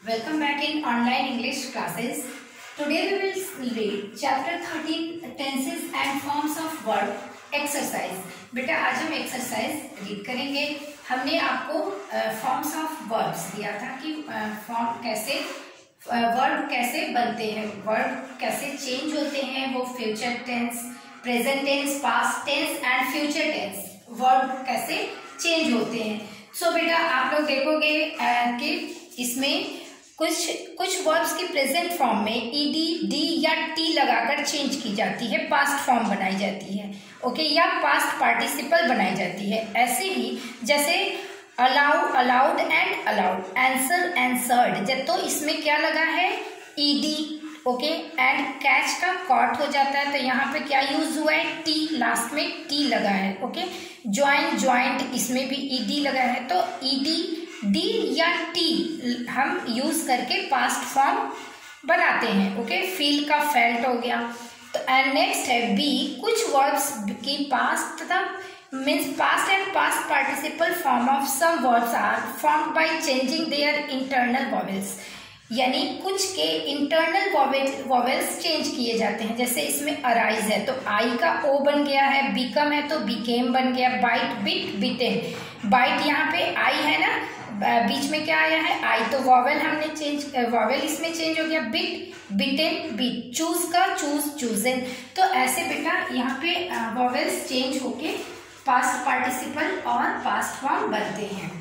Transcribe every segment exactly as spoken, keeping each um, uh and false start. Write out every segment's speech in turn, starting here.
Welcome back in online English classes. Today we will read chapter thirteen tenses and forms of verb exercise. बेटा आज हम exercise read करेंगे। हमने आपको forms of verbs दिया था कि फॉर्म कैसे वर्ब कैसे बनते हैं, वर्ब कैसे चेंज होते हैं, वो future tense, present tense, past tense and future tense verb कैसे चेंज होते हैं। सो so, बेटा आप लोग देखोगे कि इसमें कुछ कुछ वर्ब्स की प्रेजेंट फॉर्म में ईडी, डी या टी लगाकर चेंज की जाती है, पास्ट फॉर्म बनाई जाती है, ओके, या पास्ट पार्टिसिपल बनाई जाती है। ऐसे ही जैसे allow, allowed and allowed, answer, answered, जब तो इसमें क्या लगा है ईडी, ओके, एंड कैच का कॉट हो जाता है तो यहाँ पे क्या यूज हुआ है टी, लास्ट में टी लगा है, ओके। ज्वाइन, ज्वाइंट, इसमें भी ईडी लगा है तो ईडी, डी या टी हम यूज करके पास्ट फॉर्म बनाते हैं, ओके। फील का फेल्ट हो गया। तो एंड नेक्स्ट है बी, कुछ वर्ब्स की पास्ट तथा means past and past participle form of some verbs are formed by changing their internal vowels, यानी कुछ के इंटरनल वॉवेल्स चेंज किए जाते हैं। जैसे इसमें अराइज है तो आई का ओ बन गया है, बिकम है तो बिकेम बन गया, बाइट, बिट, बिटेन। बाइट यहाँ पे आई है ना, बीच में क्या आया है आई, तो वॉवेल हमने चेंज, वॉवेल इसमें चेंज हो गया, बिट, बिटेन, बिट, चूज का चूज, चूजन। तो ऐसे बेटा यहाँ पे वॉवेल्स चेंज होके पास्ट पार्टिसिपल और पास्ट फॉर्म बनते हैं।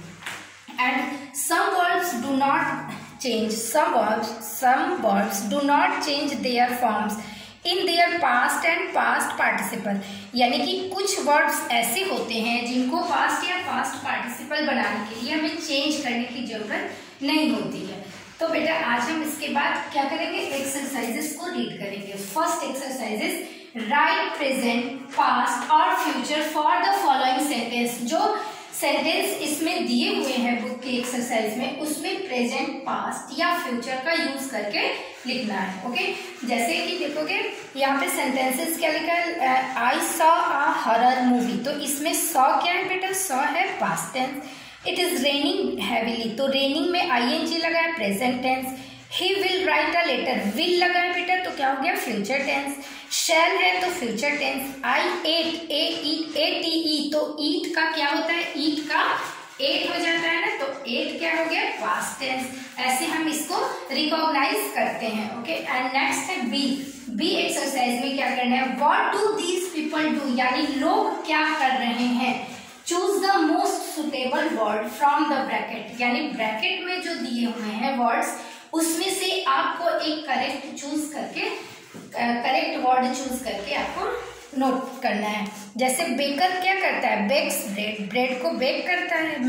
And some verbs do not change, some verbs some verbs do not change their forms in their past and past participle, यानी कि कुछ वर्ब्स ऐसे होते हैं जिनको पास्ट या पास्ट पार्टिसिपल बनाने के लिए हमें चेंज करने की जरूरत नहीं होती है। तो बेटा आज हम इसके बाद क्या करेंगे, एक्सरसाइजेस को रीड करेंगे। First exercises, write present, past और future for the following sentence. जो सेंटेंस इसमें दिए हुए हैं बुक की एक्सरसाइज में, उसमें प्रेजेंट, पास्ट या फ्यूचर का यूज करके लिखना है, ओके। जैसे कि देखोगे यहाँ पे सेंटेंसेस क्या लिखा है, I saw a horror movie, तो इसमें सॉ क्या है बेटा, सॉ है past tense. It is raining heavily, तो रेनिंग में आईएनजी लगा है, present tense. He will write a letter, will लगा है बेटा तो क्या हो गया फ्यूचर टेंस। शैल है तो future tense. I ate, A eat, A T E, तो ईट का क्या होता है, ईट का एट हो जाता है ना, तो एट क्या हो गया पास्ट टेंस। ऐसे हम इसको रिकॉग्नाइज करते हैं, ओके। एंड नेक्स्ट है बी, बी एक्सरसाइज में क्या करना है, what do these people do, यानी लोग क्या कर रहे हैं। Choose the most suitable word from the bracket, यानी ब्रैकेट में जो दिए हुए हैं वर्ड्स उसमें से आपको एक करेक्ट चूज करके करेक्ट वर्ड चूज करके आपको नोट करना है। जैसे बेकर क्या करता है, बेक्स ब्रेड, ब्रेड को बेक करता है।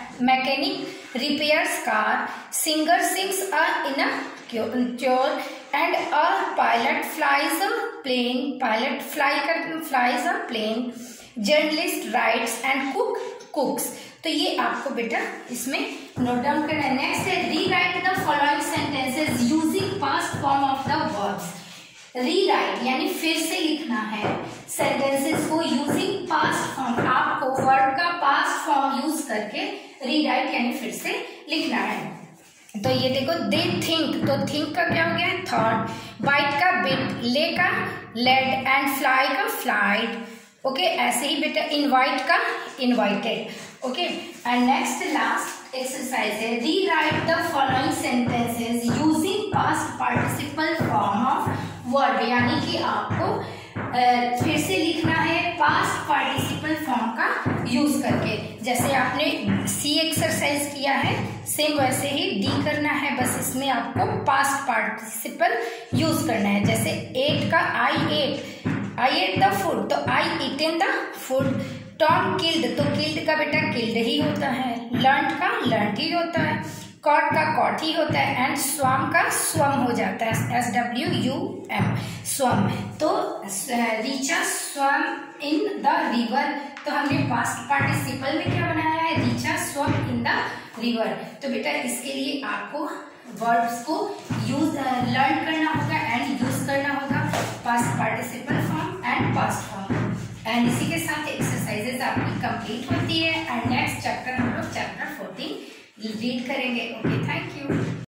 Mechanic repairs car, singer sings a in a choir, and a pilot flies a plane, pilot fly कर flies a plane. Journalist writes and cook cooks, तो ये आपको बेटा इसमें नोट डाउन करना है। नेक्स्ट है rewrite the following sentences using past form of the verbs. Rewrite यानी फिर से लिखना है सेंटेंसेस को यूजिंग पास्ट फॉर्म, आपको वर्ब का पास्ट फॉर्म यूज करके रीराइट यानी फिर से लिखना है। तो ये देखो, दे थिंक, तो थिंक का क्या हो गया थॉट, बाइट का बिट, ले का लेड एंड फ्लाई का फ्लाइड, ओके। ऐसे ही बेटा इनवाइट का invited, okay. And next last exercise है rewrite the following sentences using past participle form of verb, यानी कि आपको uh, फिर से लिखना है पास्ट पार्टिसिपल फॉर्म का यूज करके। जैसे आपने सी एक्सरसाइज किया है सेम वैसे ही डी करना है, बस इसमें आपको पास्ट पार्टिसिपल यूज करना है। जैसे एट का I ate, I ate the food, तो I eaten the food. Tom killed, तो किल्ड का बेटा किल्ड ही होता है। लर्न का लर्न ही होता है। कॉट का कॉट ही होता है। एंड स्वम का स्वम हो जाता है, S W U M, swum. तो Richa swum in the river, तो हमने पास्ट पार्टिसिपल में क्या बनाया है, Richa swum in the river. तो बेटा इसके लिए आपको वर्ब्स को यूज लर्न करना होगा एंड यूज करना होगा, past participle form and past form. And इसी के साथ एक्सरसाइजेस आपकी कंप्लीट होती है। एंड नेक्स्ट चैप्टर हम लोग चैप्टर फोर्टीन रीड करेंगे, ओके। Thank you.